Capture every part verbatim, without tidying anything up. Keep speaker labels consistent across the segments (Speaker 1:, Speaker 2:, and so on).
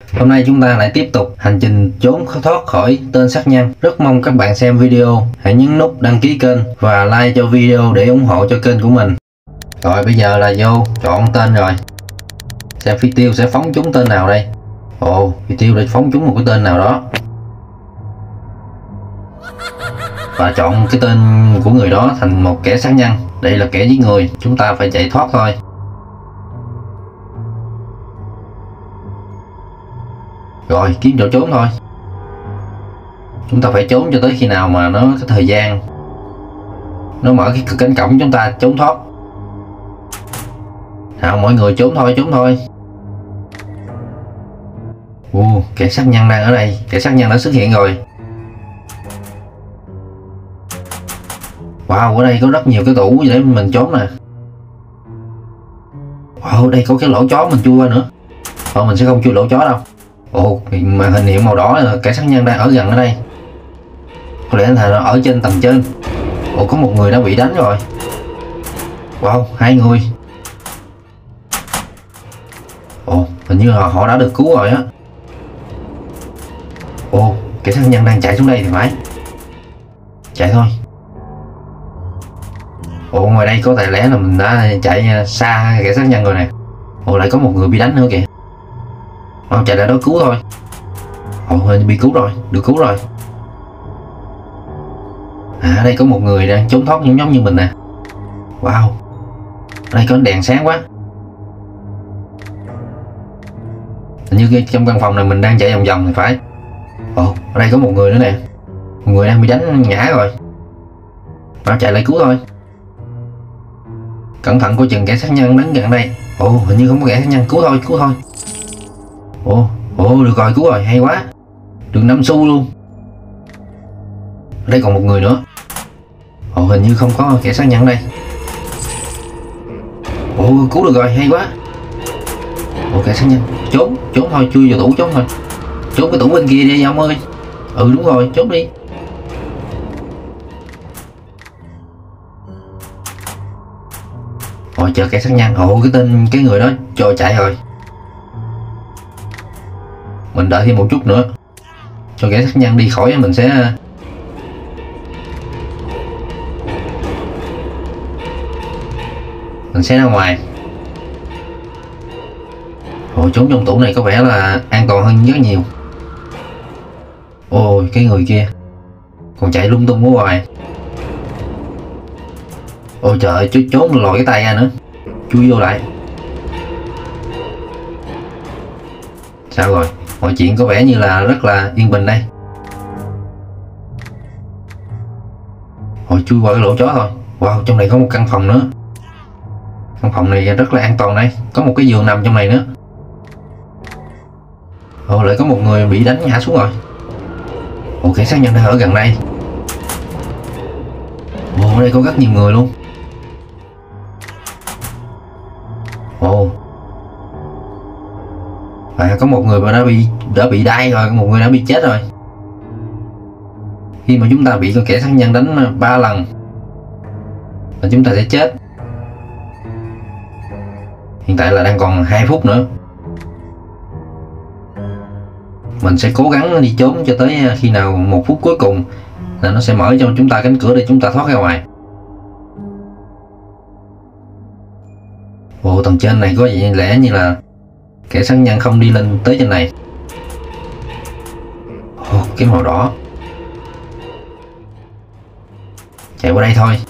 Speaker 1: Hôm nay chúng ta lại tiếp tục hành trình trốn thoát khỏi tên sát nhân. Rất mong các bạn xem video hãy nhấn nút đăng ký kênh và like cho video để ủng hộ cho kênh của mình. Rồi bây giờ là vô chọn tên rồi. Xem phi tiêu sẽ phóng trúng tên nào đây. Ồ, phi tiêu để phóng trúng một cái tên nào đó. Và chọn cái tên của người đó thành một kẻ sát nhân. Đây là kẻ giết người, chúng ta phải chạy thoát thôi. Rồi kiếm chỗ trốn thôi. Chúng ta phải trốn cho tới khi nào mà nó có thời gian nó mở cái cánh cổng chúng ta trốn thoát. Nào mọi người trốn thôi, trốn thôi. Ồ, kẻ sát nhân đang ở đây, kẻ sát nhân đã xuất hiện rồi. Wow, ở đây có rất nhiều cái tủ để mình trốn nè. Wow, đây có cái lỗ chó mình chui qua nữa. Thôi mình sẽ không chui lỗ chó đâu. Ồ, mà hình hiệu màu đỏ là kẻ sát nhân đang ở gần ở đây. Có lẽ là nó ở trên tầng trên. Ồ, có một người đã bị đánh rồi. Wow, hai người. Ồ, hình như là họ đã được cứu rồi á. Ồ, kẻ sát nhân đang chạy xuống đây thì phải. Chạy thôi. Ồ, ngoài đây có thể lẽ là mình đã chạy xa kẻ sát nhân rồi nè. Ồ, lại có một người bị đánh nữa kìa. Ồ, chạy lại đó cứu thôi. Ồ, hình bị cứu rồi, được cứu rồi. À, đây có một người đang trốn thoát giống giống như mình nè. Wow, đây có đèn sáng quá. Hình như trong căn phòng này mình đang chạy vòng vòng thì phải. Ồ, ở đây có một người nữa nè. Một người đang bị đánh ngã rồi. Nó chạy lại cứu thôi. Cẩn thận coi chừng kẻ sát nhân đến gần đây. Ồ, hình như không có kẻ sát nhân, cứu thôi, cứu thôi. Ồ, ồ, được rồi, cứu rồi, hay quá. Được năm xu luôn. Ở đây còn một người nữa. Ồ, hình như không có kẻ sát nhân đây. Ồ, cứu được rồi, hay quá. Ồ, kẻ sát nhân, trốn, trốn thôi, chui vào tủ trốn thôi. Trốn cái tủ bên kia đi ông ơi. Ừ đúng rồi, trốn đi. Ồ, chờ kẻ sát nhân. Ồ, cái tên, cái người đó cho chạy rồi. Mình đợi thêm một chút nữa cho kẻ sát nhân đi khỏi, mình sẽ mình sẽ ra ngoài. Ồ, trốn trong tủ này có vẻ là an toàn hơn rất nhiều. Ôi, cái người kia còn chạy lung tung ở ngoài. Ôi trời ơi, chú trốn lòi cái tay ra nữa, chui vô lại. Sao rồi, mọi chuyện có vẻ như là rất là yên bình đây. Ôi, chui qua cái lỗ chó thôi. Wow, trong này có một căn phòng nữa. Căn phòng này rất là an toàn đây, có một cái giường nằm trong này nữa. Ồ, lại có một người bị đánh ngã xuống rồi. Ồ, kẻ sát nhân đang ở gần đây. Ồ, ở đây có rất nhiều người luôn. Ồ, à, có một người mà đã bị đã bị đai rồi, một người đã bị chết rồi. Khi mà chúng ta bị con kẻ sát nhân đánh ba lần là chúng ta sẽ chết. Hiện tại là đang còn hai phút nữa. Mình sẽ cố gắng đi trốn cho tới khi nào một phút cuối cùng là nó sẽ mở cho chúng ta cánh cửa để chúng ta thoát ra ngoài. Ồ, tầng trên này có vẻ lẽ như là kẻ sát nhân không đi lên tới trên này. Ồ, cái màu đỏ. Chạy qua đây thôi.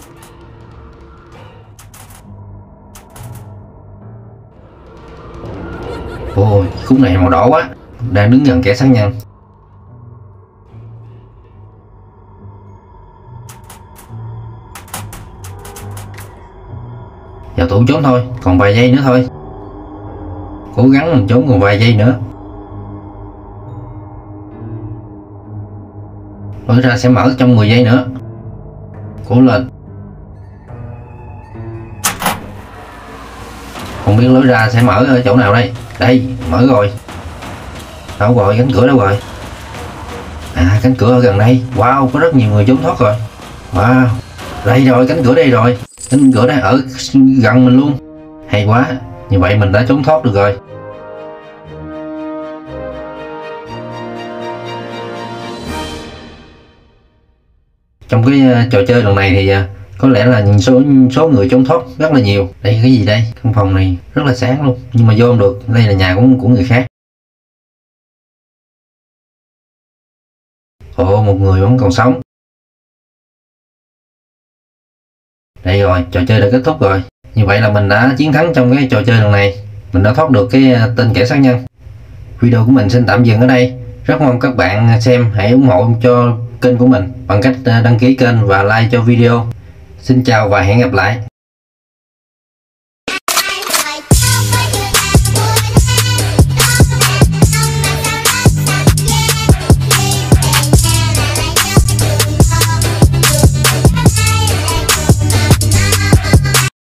Speaker 1: Ồ, khúc này màu đỏ quá. Đang đứng gần kẻ sát nhân. Vào tủ trốn thôi, còn vài giây nữa thôi. Cố gắng mình trốn còn vài giây nữa. Lối ra sẽ mở trong mười giây nữa. Cố lên. Không biết lối ra sẽ mở ở chỗ nào đây. Đây, mở rồi. Đâu rồi, cánh cửa đâu rồi? À, cánh cửa ở gần đây. Wow, có rất nhiều người trốn thoát rồi. Wow, đây rồi, cánh cửa đây rồi. Cánh cửa đây ở gần mình luôn. Hay quá, như vậy mình đã trốn thoát được rồi. Trong cái uh, trò chơi lần này thì uh, có lẽ là những số số người trốn thoát rất là nhiều. Đây cái gì đây? Căn phòng này rất là sáng luôn, nhưng mà vô không được. Đây là nhà của của người khác. Ồ, một người vẫn còn sống. Đây rồi, trò chơi đã kết thúc rồi. Như vậy là mình đã chiến thắng trong cái trò chơi lần này. Mình đã thoát được cái tên kẻ sát nhân. Video của mình xin tạm dừng ở đây. Rất mong các bạn xem, hãy ủng hộ cho kênh của mình bằng cách đăng ký kênh và like cho video. Xin chào và hẹn gặp lại.